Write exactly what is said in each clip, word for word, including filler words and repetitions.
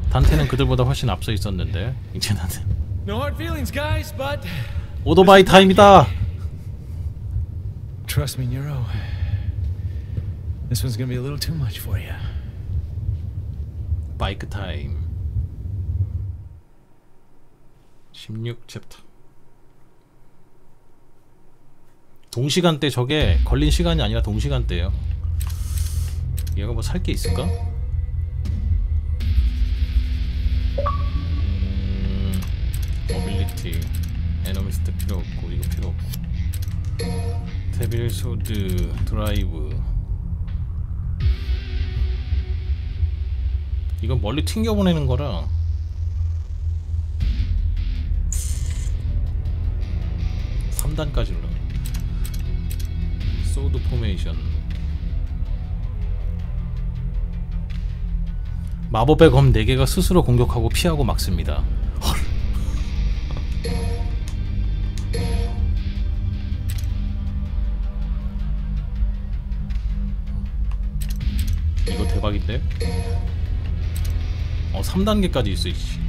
단테는 그들보다 훨씬 앞서 있었는데 이제 나는 No hard feelings, guys, but 오토바이 타임이다. trust me, Nero. This one's gonna be a little too much for you. 바이크 타임. 십육 챕터. 동시간대. 저게 걸린 시간이 아니라 동시간대예요. 얘가 뭐 살 게 있을까? 음, 모빌리티, 에너미스트 필요 없고 이거 필요 없고 데빌 소드, 드라이브. 이건 멀리 튕겨보내는 거라 삼 단까지 올라. 소드 포메이션. 마법의 검 네 개가 스스로 공격하고 피하고 막습니다. 헐. 이거 대박인데? 어, 삼 단계까지 있어. 이씨.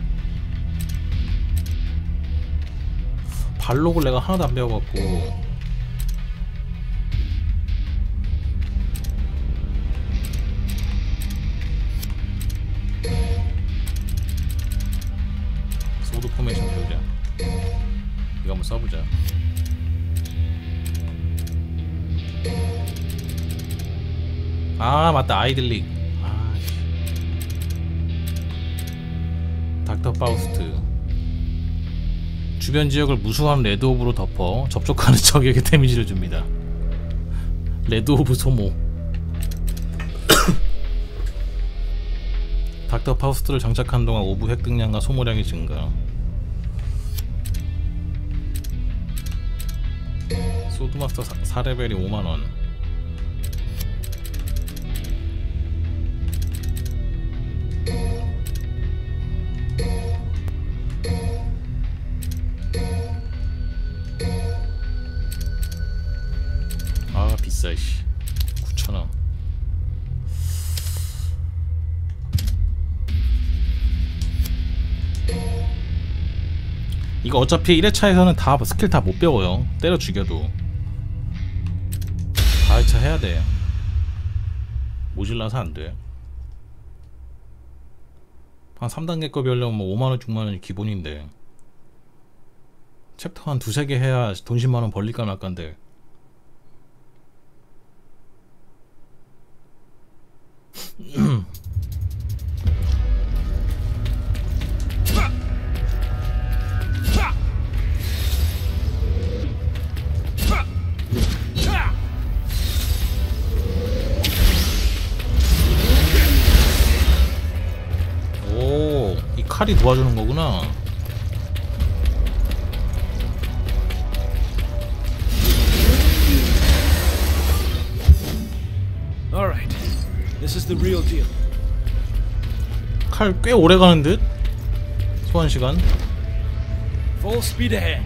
발록을 내가 하나도 안 배워갖고 소드 포메이션 배우자. 이거 한번 써보자. 아 맞다, 아이들릭. 아씨. 닥터 파우스트. 주변 지역을 무수한 레드오브로 덮어 접촉하는 적에게 데미지를 줍니다. 레드오브 소모. 닥터 파우스트를 장착한 동안 오브 획득량과 소모량이 증가. 소드마스터 사 레벨이 오만원. 아 비싸 씨. 구천원. 이거 어차피 일 회차에서는 다 스킬 다 못 배워요. 때려 죽여도 사 회차 해야 돼. 모질라서 안 돼. 한 삼 단계급이 하려면 뭐 오만원, 육만원이 기본인데 챕터 한 두세 개 해야 돈 십만원 벌릴까 말까인데. 오, 이 칼이 도와주는 거구나. Alright, this is the real deal. 칼 꽤 오래 가는 듯? 소환 시간. Full speed ahead.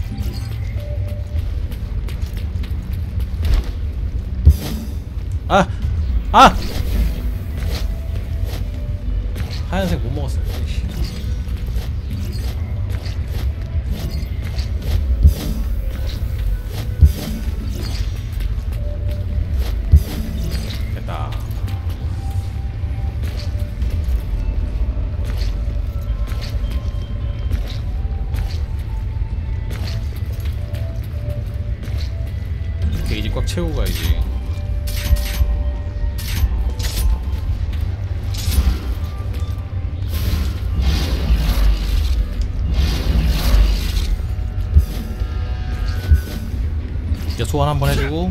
아! 아! 하얀색 못 먹었어. 됐다. 게이지 꽉 채우고 가야지. 이제 소환 한번 해주고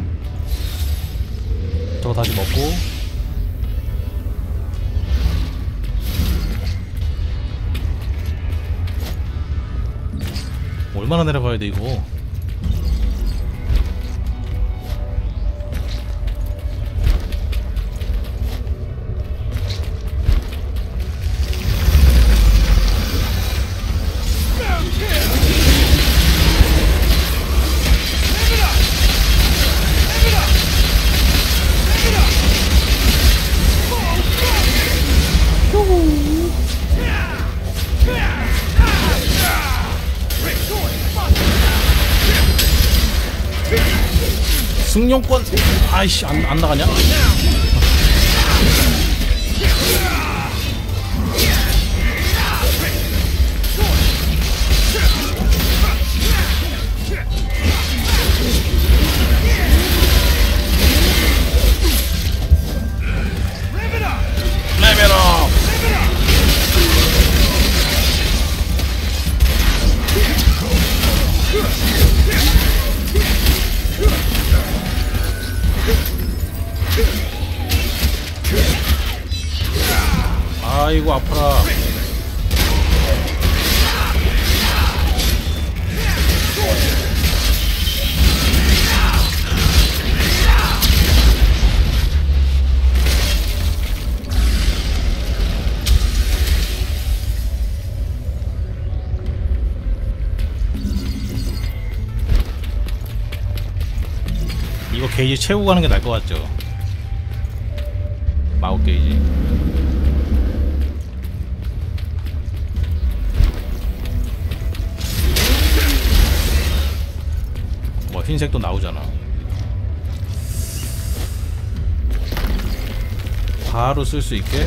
저거 다시 먹고. 얼마나 내려가야 돼 이거. 승용권. 아이씨, 안, 안 나가냐? 레벨업. 아이고 아파라. 이거 게이지 채우고 가는 게 나을 것 같죠? 마법 게이지. 뭐 흰색도 나오잖아. 바로 쓸 수 있게.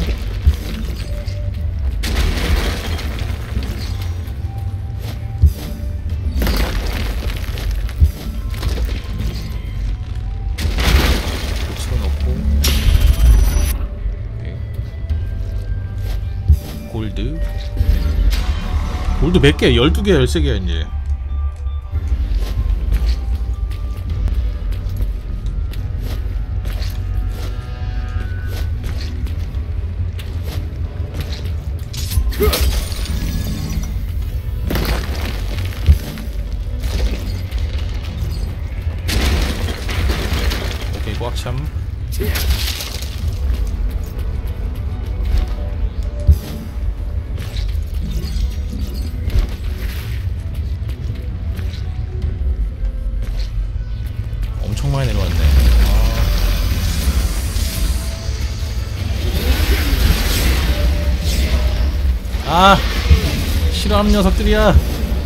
골드 골드 몇 개? 열두 개, 열세 개야 이제. 오케이, 꽉 참. 엄청 많이 내려왔네. 아, 아 싫어하는 녀석들이야.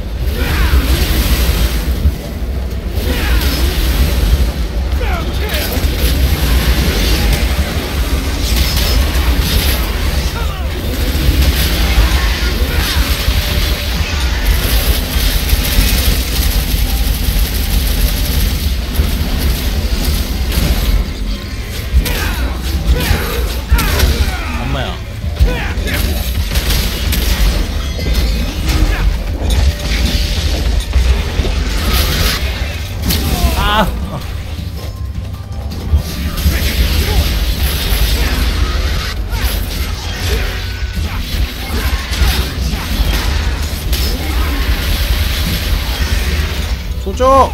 소쪽!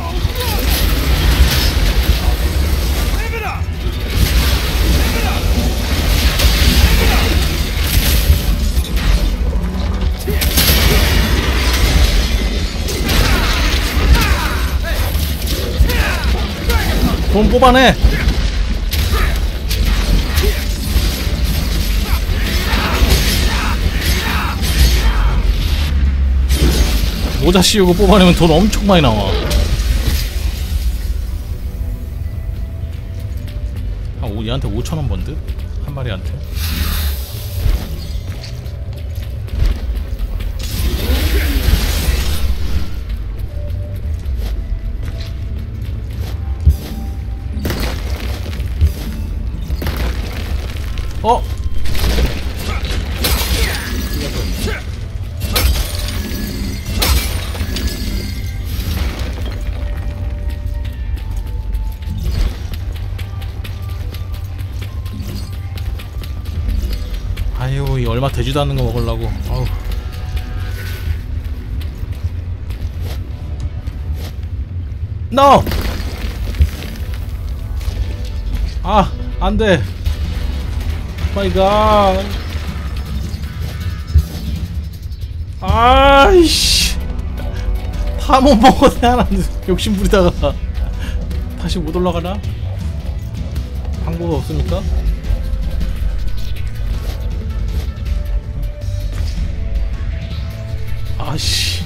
돈 뽑아내! 모자 씌우고 뽑아내면 돈 엄청 많이 나와. 한 오, 얘한테 오천 원 번드? 한 마리한테. 어? 아유, 이 얼마 되지도 않는 거 먹으려고. 아우. NO! 아, 안 돼. 마이 갓. 아이씨. 다 못 먹었네, 하나. 욕심 부리다가. 다시 못 올라가나? 방법 없습니까? 아씨.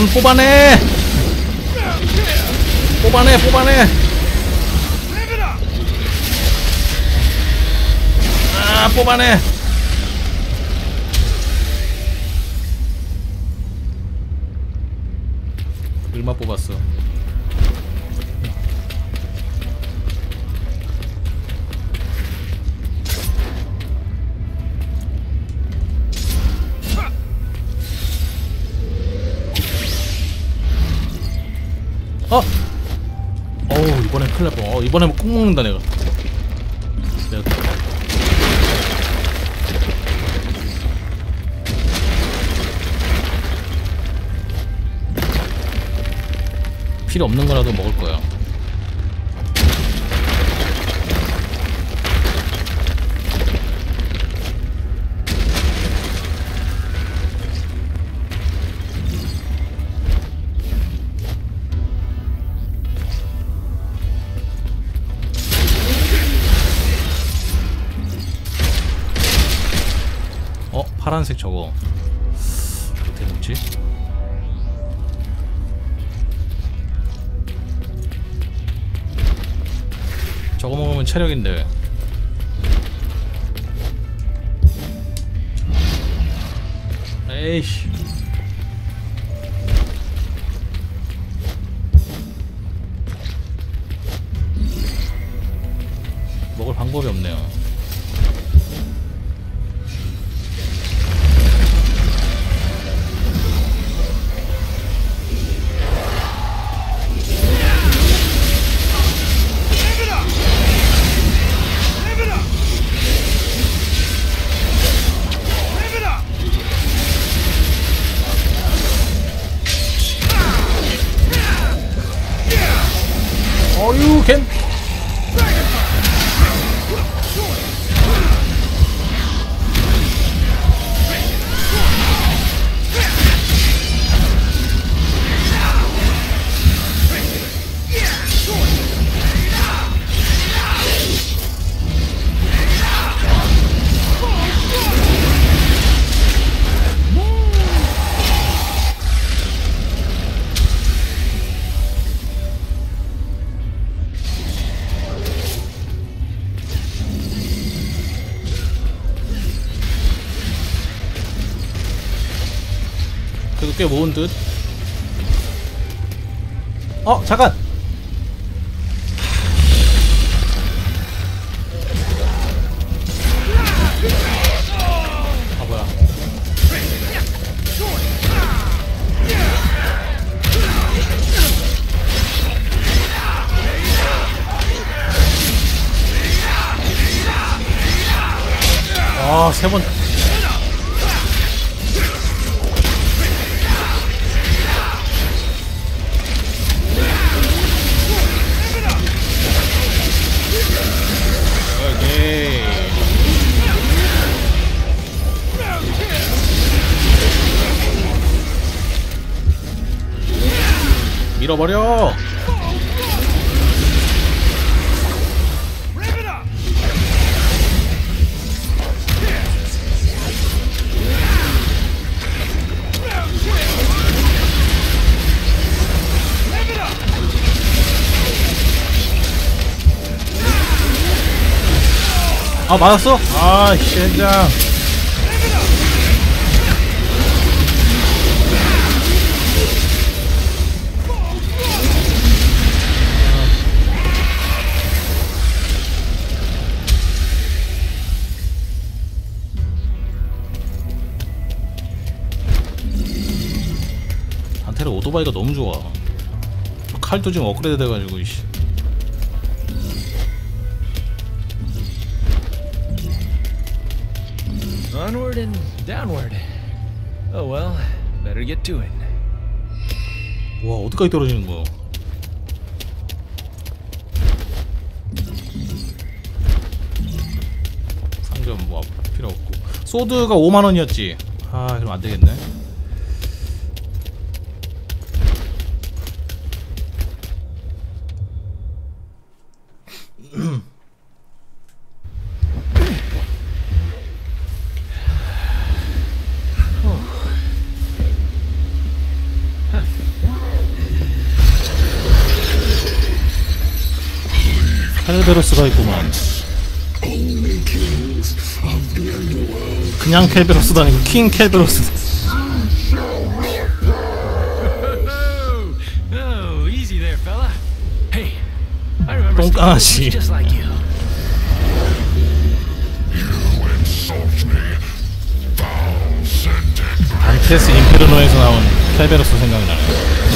드래곤 뽑아내! 뽑아내 뽑아내! 아 뽑아내! 얼마 뽑았어? 어! 어우 이번엔 큰일 날 뻔. 어 이번엔 꾹 먹는다 내가. 내가 필요 없는 거라도 먹을 거야. 어? 파란색 저거 어떻게 먹지? 저거 먹으면 체력인데. 에이씨. 먹을 방법이 없네요. 어유 겐. 그래도 꽤 모은 듯. 어 잠깐. 아 뭐야. 아 세 번. 밀어버려. 아 맞았어? 아 젠장. 단테르 오토바이가 너무 좋아. 저 칼도 지금 업그레이드 돼가지고 이씨. Onward and downward. Oh well, better get to it. 와 어디까지 떨어지는 거야? 상점 뭐 필요 없고. 소드가 오만 원이었지. 아 그럼 안 되겠네. Huh. 켈베로스가 있구만. 그냥 켈베로스도 아니고 킹 켈베로스. Oh, easy there, fella. Hey, I remember 똥강아지. just like you. 단테스 인페르노에서 나온 켈베로스 생각이 나네.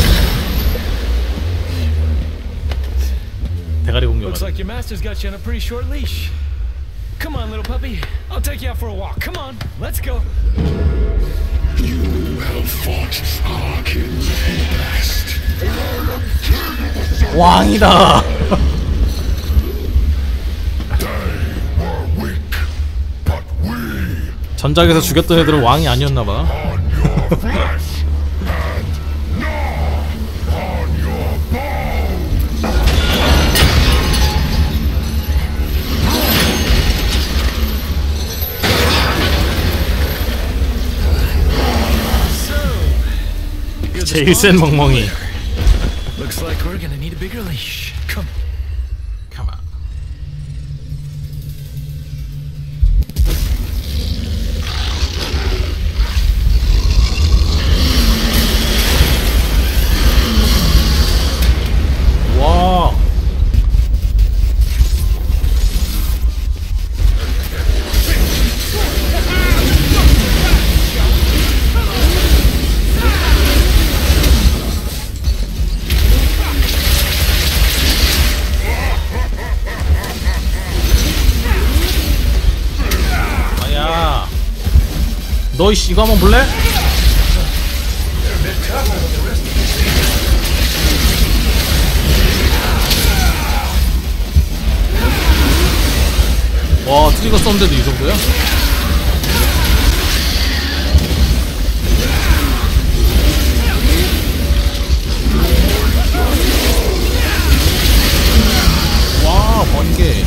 대가리 Looks 공격. like your master's got you on a pretty short leash. Come on, little puppy. I'll take you out for a walk. Come on, let's go. You have fought our king's best. 왕이다. They were weak, but we 전작에서 죽였던 애들은 왕이 아니었나봐. on your flesh and gnaw on your bones. You're the 제일 센 smallest 멍멍이. player. Looks like we're gonna need a bigger leash. Come. Come on. 와. 아야. 너 이씨 이거 한번 볼래? 와, 트리거 썼는데도 이 정도야? 와, 번개.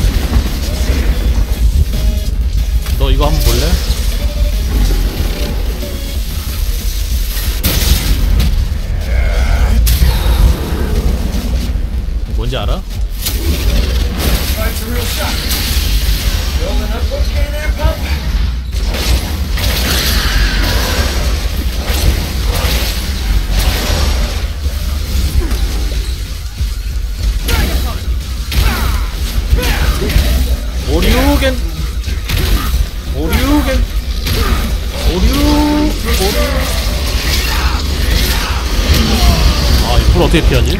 너 이거 한번 볼래? 뭔지 알아? 오류겐 오류겐 오류 오류. 아, 이 불 어떻게 피하지?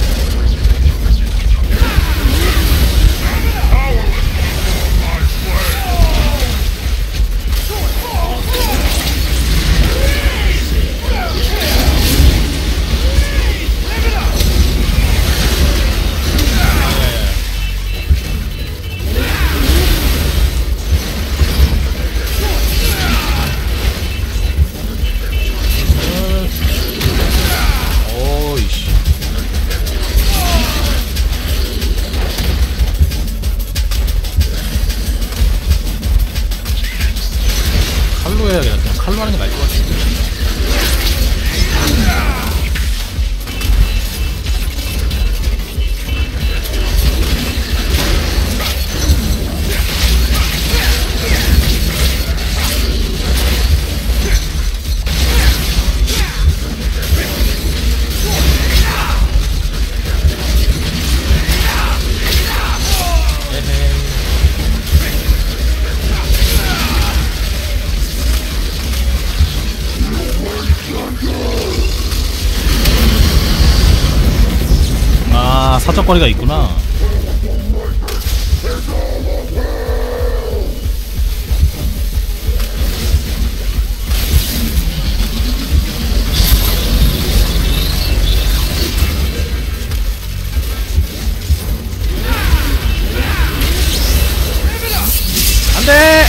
오이씨. 칼로 해야겠다. 그냥 칼로 하는 게 나을 것 같은데. 아, 사적거리가 있구나. 안돼.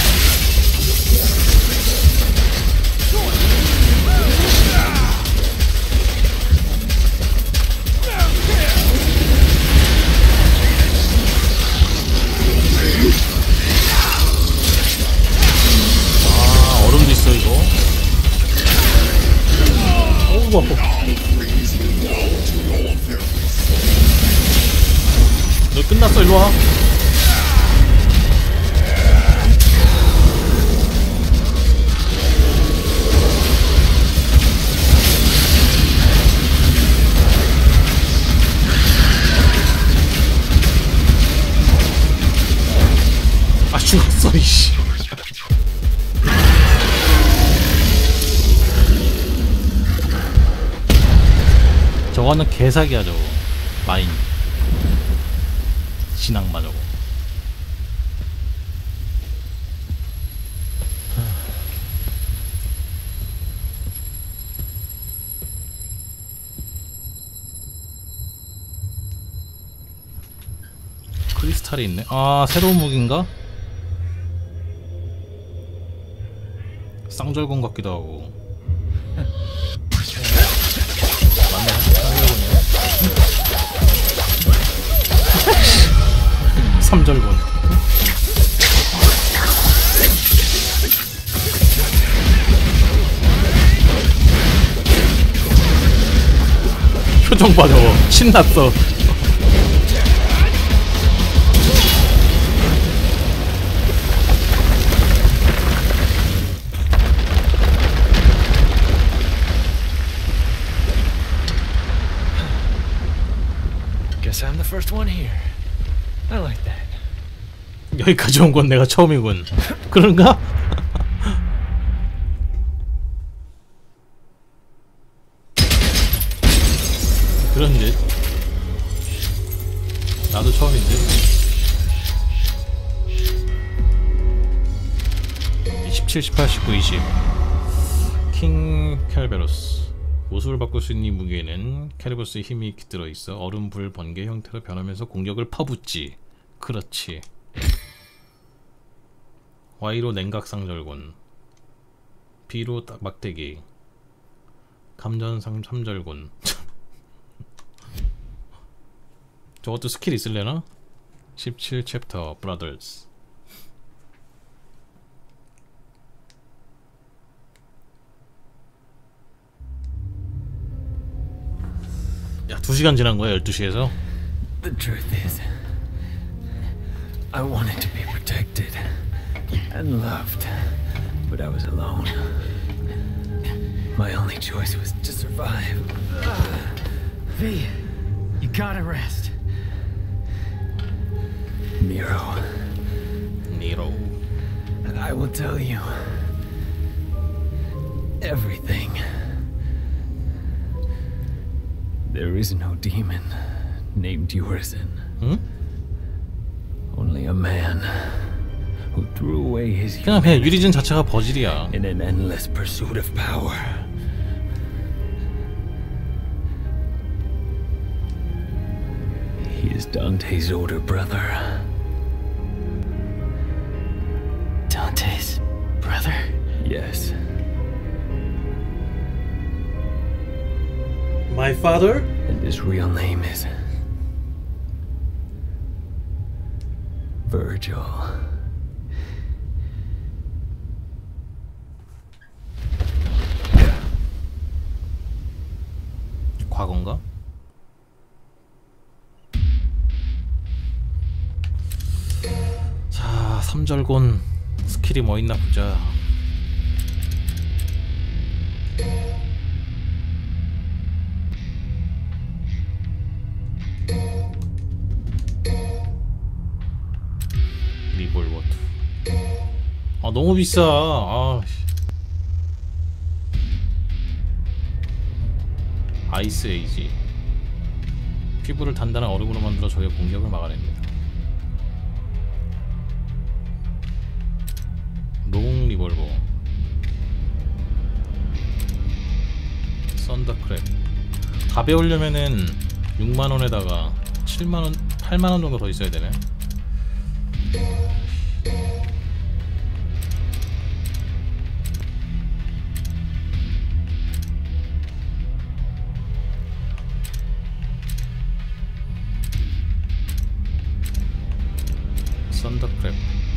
아, 얼음도 있어 이거. 오우, 아파. 너 끝났어, 일로 와. 죽었어 이씨. 저거는 개사기야 저거. 마인 진앙마 저거. 크리스탈이 있네. 아 새로운 무기인가? 쌍절곤 같기도 하고. 맞네. 쌍절곤이야. 삼절곤. 표정 봐 저거. 신났어. Guess I'm the first one here. I like that. 여기까지 온 건 내가 처음이군. 그런가? 그런데 나도 처음인데. 십칠, 십팔, 십구, 이십. 킹 켈베로스. 모습을 바꿀 수 있는 이 무기에는 캐리버스의 힘이 들어있어 얼음, 불, 번개 형태로 변하면서 공격을 퍼붓지. 그렇지. Y로 냉각상절곤, B로 딱 막대기, 감전상 삼절곤. 저것도 스킬 있을래나? 십칠 챕터 브라더스. 야, 두 시간 지난 거야, 열두 시에서? The truth is, I wanted to be protected and loved, but I was alone. My only choice was to survive. V, you gotta rest. Nero, Nero. I will tell you everything. There is no demon named Urizen. 응? Only a man who threw away his 그냥 그냥 humanity 유리진 자체가 버질이야. in an endless pursuit of power. He is Dante's older brother. Dante's brother? Yes. My father? And his real name is Virgil. 과거인가? 자, 삼절곤 스킬이 뭐 있나 보자. 리볼버 투. 아, 너무 비싸. 아. 아이스 에이지. 피부를 단단한 얼음으로 만들어 적의 공격을 막아냅니다. 롱 리볼버. 썬더크랩. 다 배우려면은 육만 원에다가 칠만 원, 팔만 원 정도 더 있어야 되네. 썬더크랩.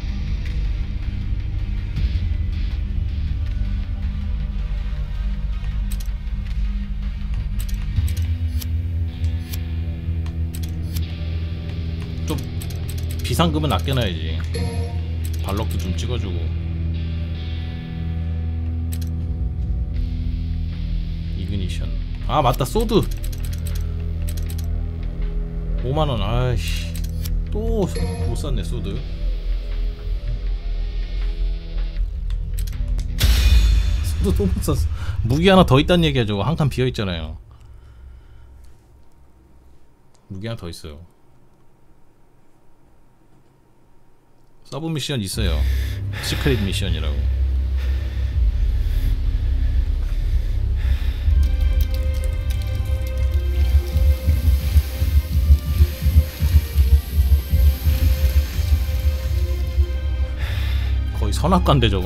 좀 비상금은 아껴놔야지. 발록도 좀 찍어주고. 이그니션. 아 맞다, 소드 오만 원. 아이씨, 또 못 샀네 소드. 또 또 못 샀어. 무기 하나 더 있다는 얘기야. 저거 한 칸 비어 있잖아요. 무기 하나 더 있어요. 서브 미션 있어요. 시크릿 미션이라고. 거의 선악관데 저거.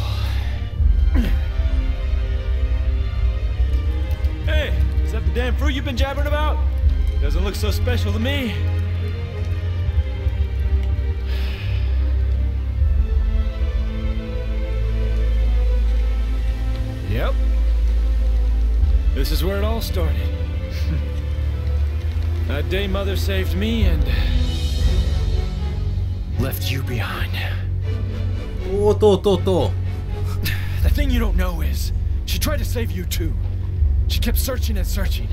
Hey, is that the damn fruit you've been jabbering about? Doesn't look so special to me. Yep. This is where it all started. That day Mother saved me and left you behind. 또 또 또 또. The thing you don't know is she tried to save you too. She kept searching and searching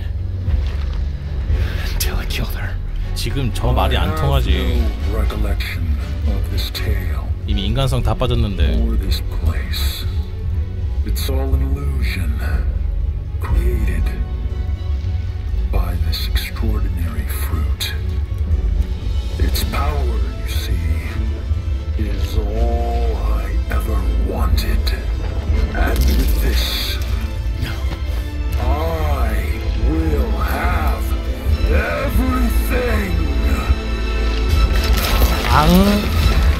until I killed her. 지금 저 말이 안 통하지. No recollection of this tale 이미 인간성 다 빠졌는데. or this place. It's all an illusion created by this extraordinary fruit. Its power, you see, is all I ever wanted. And with this, I will have everything. 앙.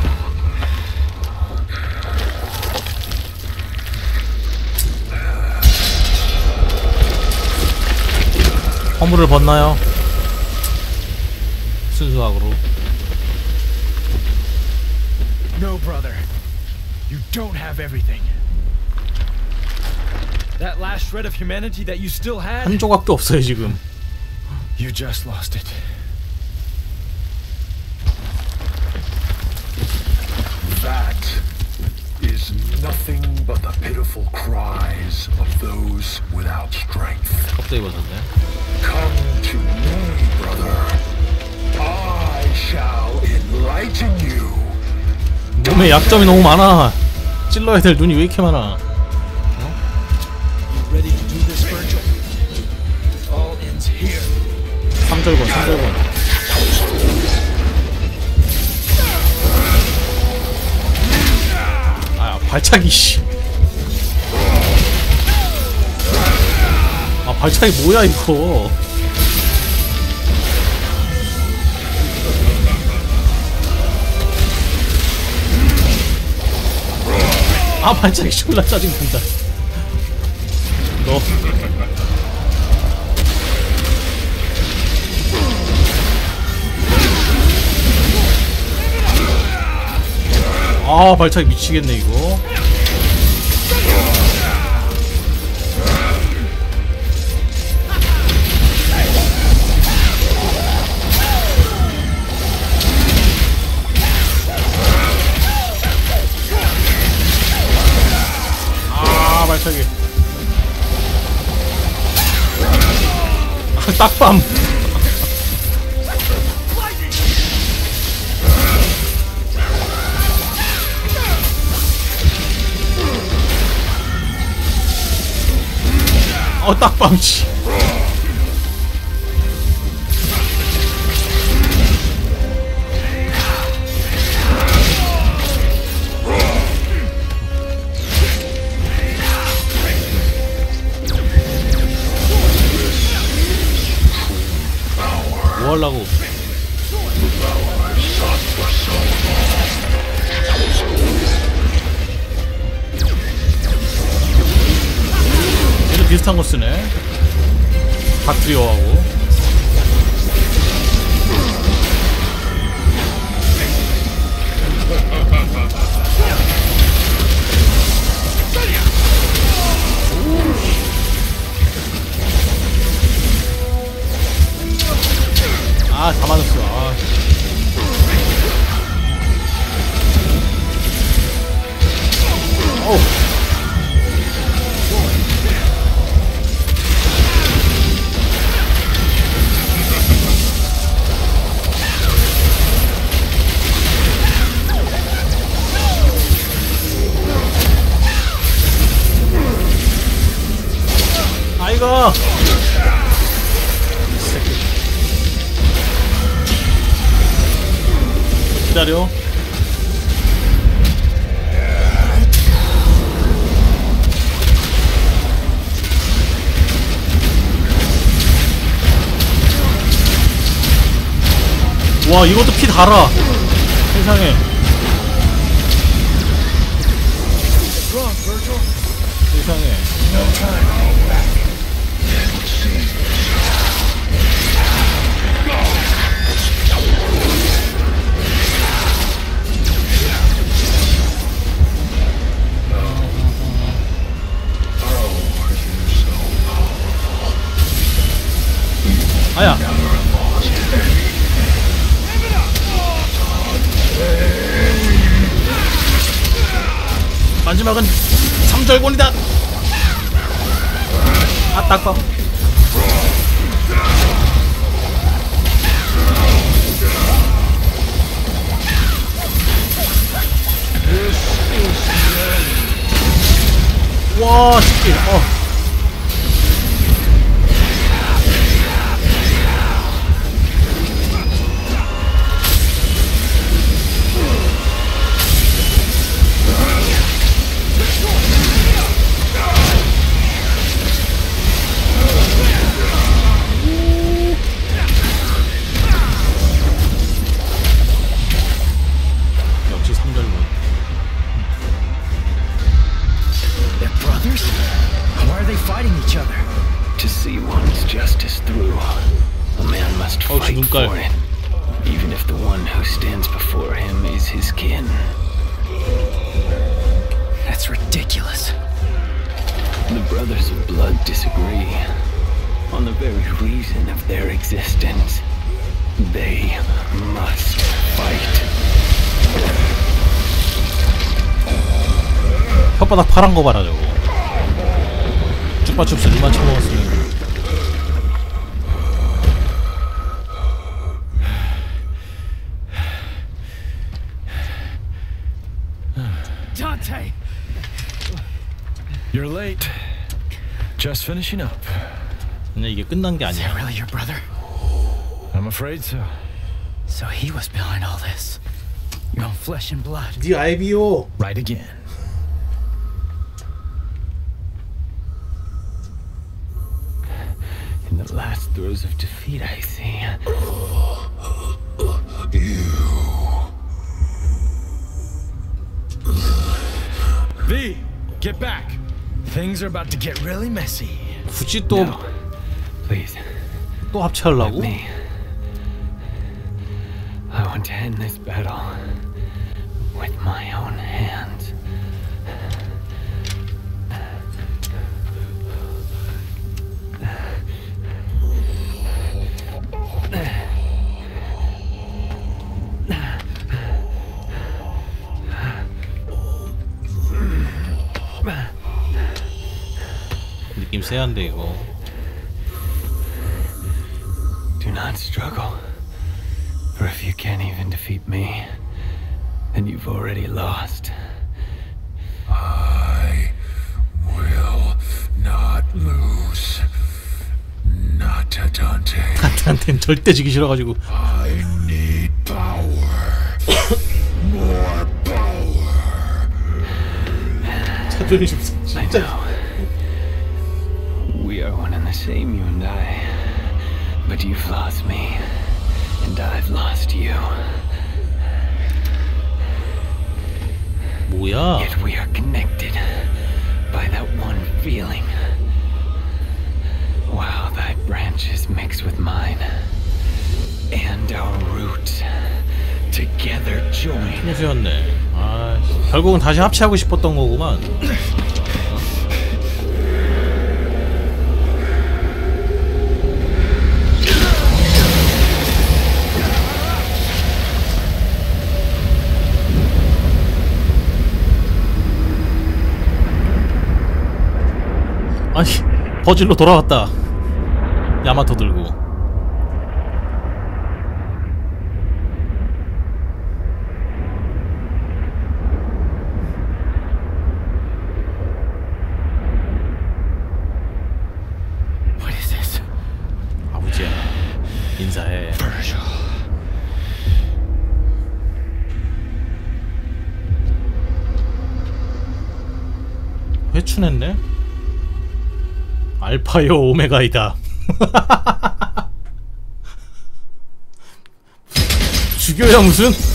허물을 벗나요? 순수학으로. No, brother. You don't have everything. That last shred of humanity that you still had, 한 조각도 없어요 지금. you just lost it. That is nothing but the pitiful cries of those without strength. 갑자기 벗었네. Come to me, brother. I shall enlighten you. 몸에 약점이 너무 많아. 찔러야 될 눈이 왜 이렇게 많아. Ready to do this, Virgil? All ends here. 삼절권 삼절권. 아 발차기 씨. 아 발차기 뭐야 이거. 아 발차기 졸라 짜증난다. 너 아 발차기 미치겠네 이거. 아 발차기. 아 딱밤. 어 딱밤치. 뭐 하려고. 얘도 비슷한 거 쓰네. 닥트리오하고. 아, 다 맞았어. 아. 어우. 기다려. 와, 이것도 피 달아. 세상에. 세상에. 아야. 마지막은 삼절곤이다. 아, 닦아. 와, 새끼. 어. For it, even if the one who stands before him is his kin. That's ridiculous. The brothers of blood disagree on the very reason of their existence. They must fight. 혓바닥 파란 거 봐라 저거. 쭈빠춥스 얼마 처먹었으면. Dante! You're late. Just finishing up. 근데 이게 끝난 게 Is that 아니야. really your brother? I'm afraid so. So he was behind all this. Your own flesh and blood. 네 아이비오. Right again. In the last throes of defeat, I see. V, get back. Things are about to get really messy. 굳이 또 No. Please, 또 합체하려고? me. I want to end this battle with my own hands. 느낌 세한데 이거. Do not struggle. For if you can't even defeat me, then you've already lost. I will not lose. Not to Dante. 한테는 절대 지기 싫어가지고. I need power. More power. 자존심 I 진짜. know. We are one and the same, you and I. But you've lost me, and I've lost you. 뭐야? Yet we are connected by that one feeling. Wow, thy branches mix with mine, and our roots together join. 힘수였네. 아, 결국은 다시 합체하고 싶었던 거구만. 아니, 버질로 돌아왔다. 야마토 들고. What is this? 아버지야, 인사해. 회춘했네. 알파요 오메가이다. 죽여야 무슨